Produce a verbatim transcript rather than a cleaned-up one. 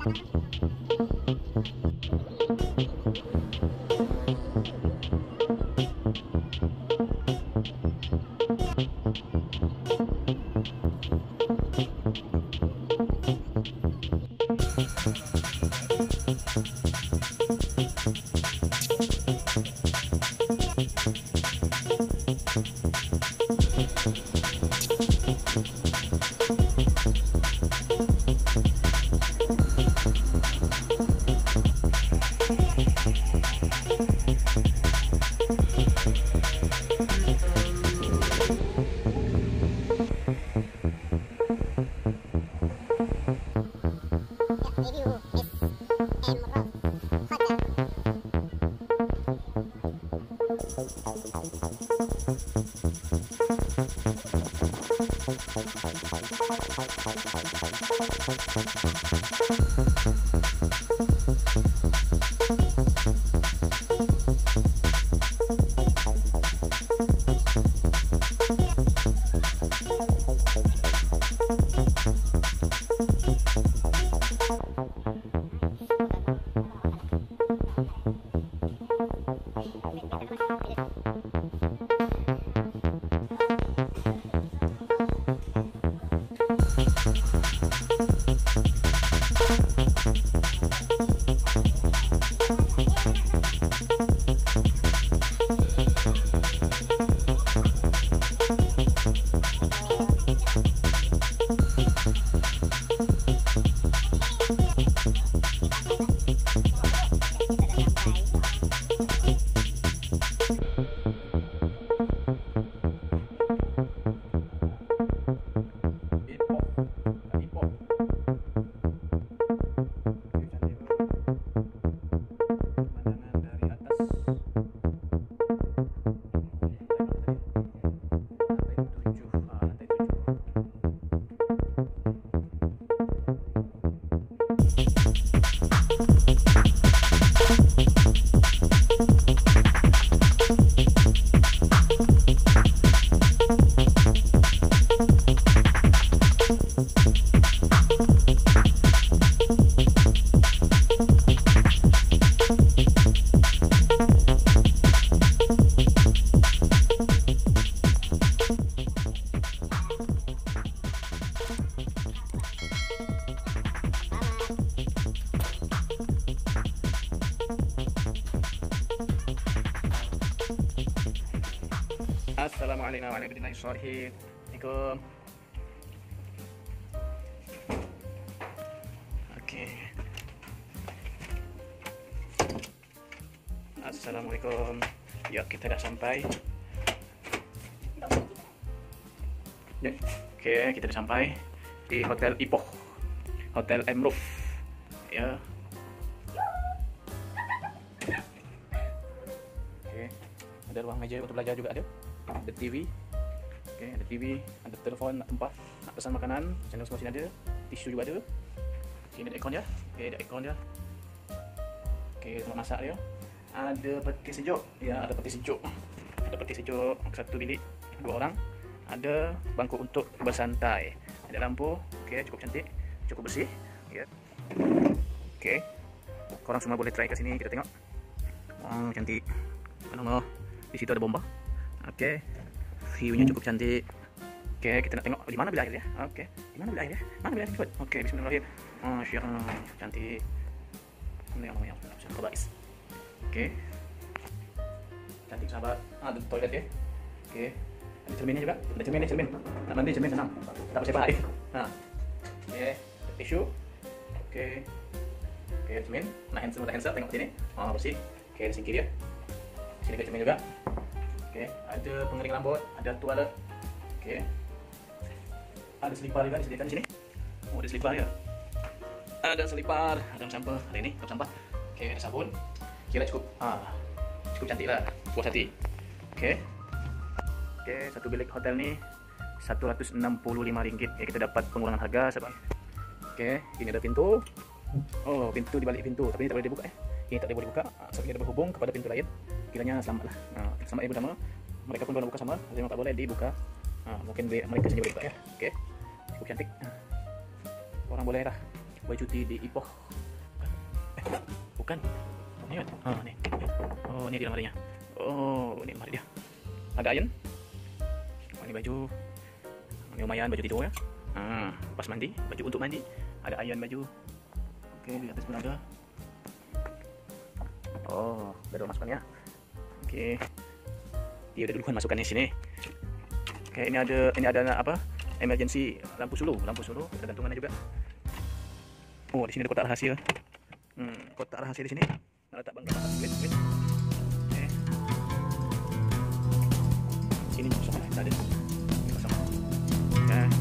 Assalamualaikum warahmatullahi wabarakatuh. Oke. Assalamualaikum. Ya, kita dah sampai. Ya, oke, kita dah sampai di Hotel Ipoh, Hotel Emruf. Ya. Oke, ada ruang meja untuk belajar juga ada. Ada T V, oke, ada T V, ada telepon, nak tempat, nak pesan makanan, channel semua sini ada, tisu juga ada. Sini ada aircon ya, oke, ada aircon ya. Oke, tempat masak dia. Ada peti sejuk, ya, ada peti sejuk. Ada peti sejuk satu bilik dua orang. Ada bangku untuk bersantai. Ada lampu, oke, cukup cantik, cukup bersih, ya. Oke, korang semua boleh try ke sini, kita tengok. Wow, cantik. Mana di situ ada bomba. Oke, view-nya cukup cantik. Oke, kita nak tengok di mana bilik air ya. Oke, di mana bilik air ya? Mana bilik air cepat? Oke, bismillahirrahmanirrahim. Masya Allah, cantik. Ini yang namanya guys. Oke, cantik sahabat. Ah, ada toilet ya. Oke, ada cerminnya juga. Ada cermin, cermin. Nak mandi cermin senang. Tak bersepah air. Nah, oke, tisu. Oke, oke cermin. Nak hand sanitizer, hand sanitizer, tengok sini. Oh, bersih. Oke, di sini ya. Sini ke cermin juga. Oke, ada pengering rambut, ada toilet. Oke, ada selipar juga disediakan di sini. Oh, ada selipar ya. Ada selipar, ada sampah. Ada ini, tong sampah. Oke, ada sabun. Kira cukup. Ah, cukup cantik lah. Puas hati. Oke, oke, satu bilik hotel ni seratus enam puluh lima ringgit. Oke, kita dapat pengurangan harga sebab. Oke, ini ada pintu. Oh, pintu di balik pintu, tapi ini tak boleh dibuka eh. Ini tak boleh buka sebab dia berhubung kepada pintu lain. Kiranya selamat lah. Nah, selamat ibu sama. Mereka pun boleh buka sama, tapi memang tak boleh dibuka. Nah, mungkin mereka sendiri boleh buka ya. Oke, cukup cantik. Orang boleh lah, baju cuti di Ipoh. Eh, bukan. Ini kan? Oh, ini. Oh, ini di lemarinya. Oh, ini lemari dia. Ada iron. Oh, ini baju. Ini lumayan baju tidur ya. Ah, pas mandi, baju untuk mandi. Ada iron baju. Oke, di atas pun ada. Oh, baru masukkan ya. Oke. Dia udah duluan masukkan di sini. Oke, ini ada ini ada apa? Emergency lampu solo, lampu solo ada gantungannya juga. Oh, di sini ada kotak rahasia. Hmm, kotak rahasia di sini. Nah, letak bangga. Wait, wait. Oke. Sini kosong, ada. Ini kosong. Oke.